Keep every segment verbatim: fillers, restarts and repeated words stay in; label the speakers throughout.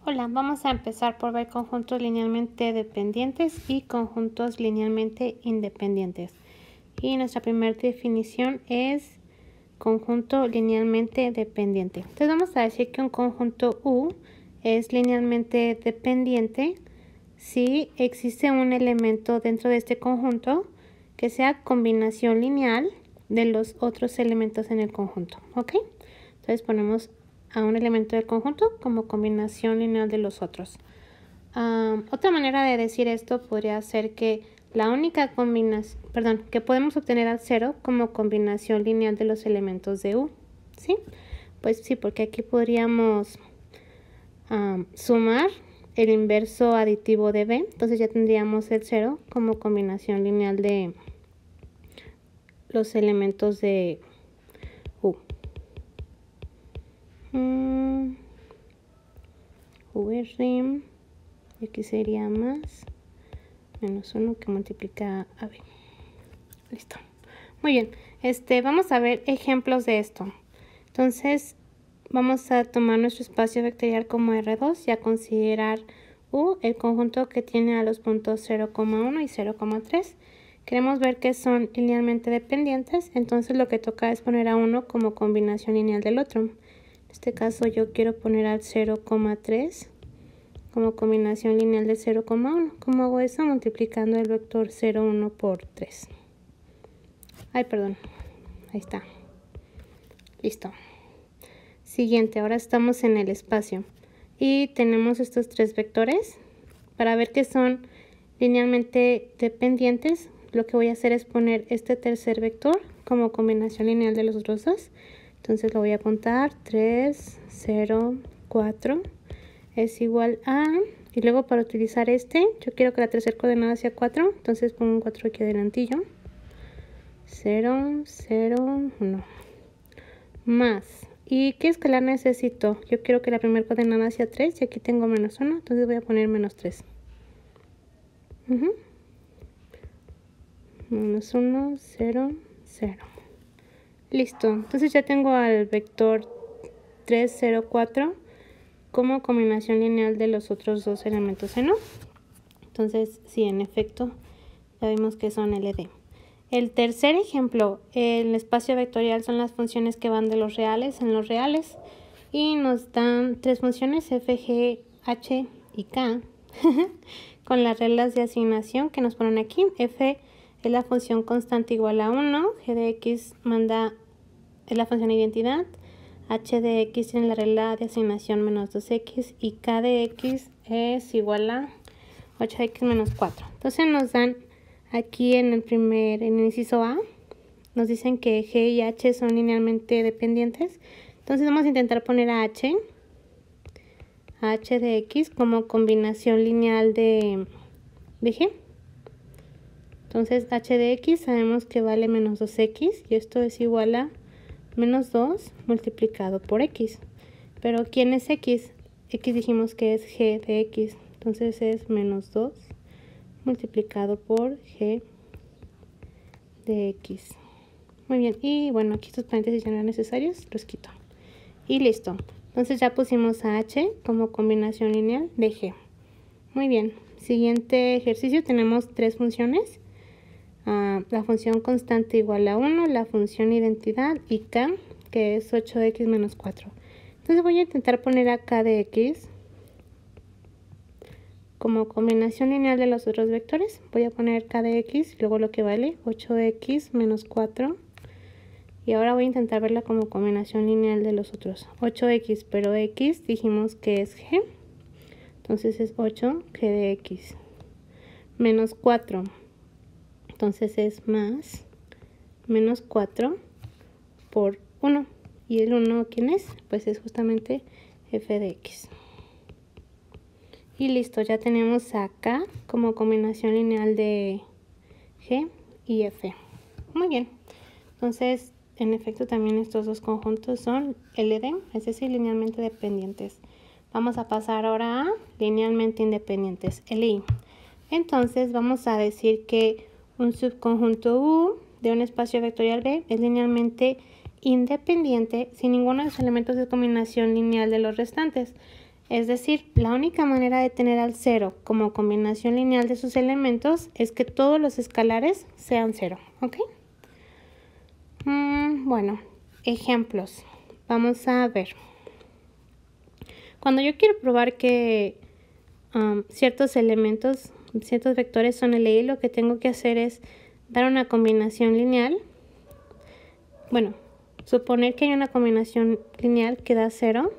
Speaker 1: Hola, vamos a empezar por ver conjuntos linealmente dependientes y conjuntos linealmente independientes. Y nuestra primera definición es conjunto linealmente dependiente. Entonces vamos a decir que un conjunto U es linealmente dependiente si existe un elemento dentro de este conjunto que sea combinación lineal de los otros elementos en el conjunto. ¿Ok? Entonces ponemos a un elemento del conjunto como combinación lineal de los otros. Um, otra manera de decir esto podría ser que la única combinación, perdón, que podemos obtener al cero como combinación lineal de los elementos de U, ¿sí? Pues sí, porque aquí podríamos um, sumar el inverso aditivo de B, entonces ya tendríamos el cero como combinación lineal de los elementos de U. Mm, V R, y aquí sería más menos uno que multiplica a B. Listo. Muy bien, este, vamos a ver ejemplos de esto. Entonces, vamos a tomar nuestro espacio vectorial como R dos y a considerar U, el conjunto que tiene a los puntos cero coma uno y cero coma tres. Queremos ver que son linealmente dependientes, entonces lo que toca es poner a uno como combinación lineal del otro. En este caso yo quiero poner al cero coma tres como combinación lineal de cero coma uno. ¿Cómo hago eso? Multiplicando el vector cero coma uno por tres. Ay, perdón. Ahí está. Listo. Siguiente, ahora estamos en el espacio. Y tenemos estos tres vectores. Para ver que son linealmente dependientes, lo que voy a hacer es poner este tercer vector como combinación lineal de los otros dos. Entonces lo voy a contar. tres, cero, cuatro. Es igual a, y luego para utilizar este, yo quiero que la tercera coordenada sea cuatro, entonces pongo un cuatro aquí adelantillo, cero, cero, uno, más, ¿y qué escalar necesito? Yo quiero que la primera coordenada sea tres, y aquí tengo menos uno, entonces voy a poner menos tres, uh-huh. Menos uno, cero, cero, listo, entonces ya tengo al vector tres, cero, cuatro, como combinación lineal de los otros dos elementos en U. Entonces, sí, en efecto, ya vimos que son L D. El tercer ejemplo, el espacio vectorial son las funciones que van de los reales en los reales. Y nos dan tres funciones, f, g, h y k, con las reglas de asignación que nos ponen aquí. F es la función constante igual a uno, g de x manda, es la función de identidad, h de x tiene la regla de asignación menos dos x y k de x es igual a ocho x menos cuatro. Entonces nos dan aquí en el primer, en el inciso A, nos dicen que g y h son linealmente dependientes. Entonces vamos a intentar poner a h, a h de x como combinación lineal de, de g. Entonces h de x sabemos que vale menos dos x y esto es igual a menos dos multiplicado por x. Pero ¿quién es x? X dijimos que es g de x. Entonces es menos dos multiplicado por g de x. Muy bien. Y bueno, aquí estos paréntesis ya no eran necesarios. Los quito. Y listo. Entonces ya pusimos a h como combinación lineal de g. Muy bien. Siguiente ejercicio. Tenemos tres funciones. Uh, la función constante igual a uno, la función identidad y k, que es ocho x menos cuatro. Entonces voy a intentar poner a k de x como combinación lineal de los otros vectores. Voy a poner k de x, luego lo que vale, ocho x menos cuatro. Y ahora voy a intentar verla como combinación lineal de los otros. ocho x, pero x dijimos que es g. Entonces es ocho g de x menos cuatro. Entonces es más menos cuatro por uno. ¿Y el uno quién es? Pues es justamente f de x. Y listo, ya tenemos acá como combinación lineal de g y f. Muy bien. Entonces, en efecto, también estos dos conjuntos son L D, es decir, linealmente dependientes. Vamos a pasar ahora a linealmente independientes, L I. Entonces, vamos a decir que un subconjunto U de un espacio vectorial B es linealmente independiente si ninguno de los elementos es combinación lineal de los restantes. Es decir, la única manera de tener al cero como combinación lineal de sus elementos es que todos los escalares sean cero, ¿ok? Mm, bueno, ejemplos. Vamos a ver. Cuando yo quiero probar que um, ciertos elementos, ciertos vectores son L I, lo que tengo que hacer es dar una combinación lineal. Bueno, suponer que hay una combinación lineal que da cero.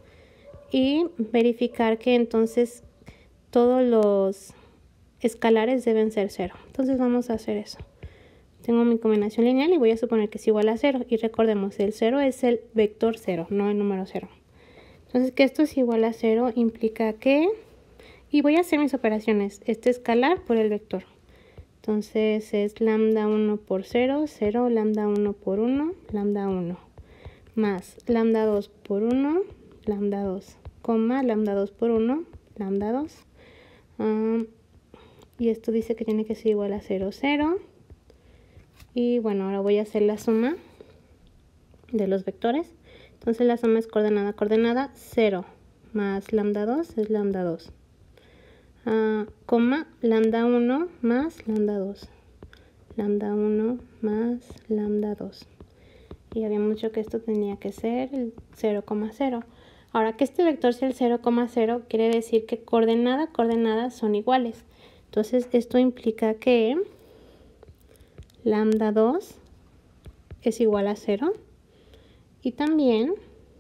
Speaker 1: Y verificar que entonces todos los escalares deben ser cero. Entonces vamos a hacer eso. Tengo mi combinación lineal y voy a suponer que es igual a cero. Y recordemos, el cero es el vector cero, no el número cero. Entonces que esto es igual a cero implica que... Y voy a hacer mis operaciones. Este escalar por el vector. Entonces es lambda uno por cero, cero, lambda uno por uno, lambda uno. Más lambda dos por uno, lambda dos, coma, lambda dos por uno, lambda dos. Um, y esto dice que tiene que ser igual a cero, cero. Y bueno, ahora voy a hacer la suma de los vectores. Entonces la suma es coordenada, coordenada, cero más lambda dos es lambda dos. Uh, coma, lambda uno más lambda dos. Lambda uno más lambda dos. Y habíamos dicho que esto tenía que ser el cero coma cero. Ahora que este vector sea el cero coma cero, quiere decir que coordenada, coordenada son iguales. Entonces esto implica que lambda dos es igual a cero. Y también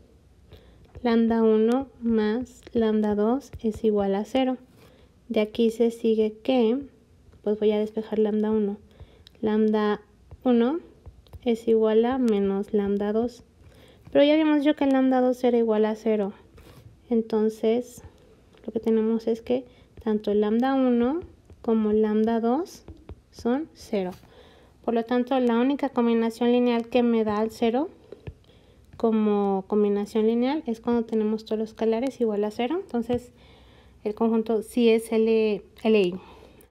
Speaker 1: lambda uno más lambda dos es igual a cero. De aquí se sigue que, pues voy a despejar lambda uno. Lambda uno es igual a menos lambda dos. Pero ya habíamos dicho que el lambda dos era igual a cero. Entonces, lo que tenemos es que tanto el lambda uno como el lambda dos son cero. Por lo tanto, la única combinación lineal que me da el cero como combinación lineal es cuando tenemos todos los escalares igual a cero. Entonces, el conjunto sí es L I.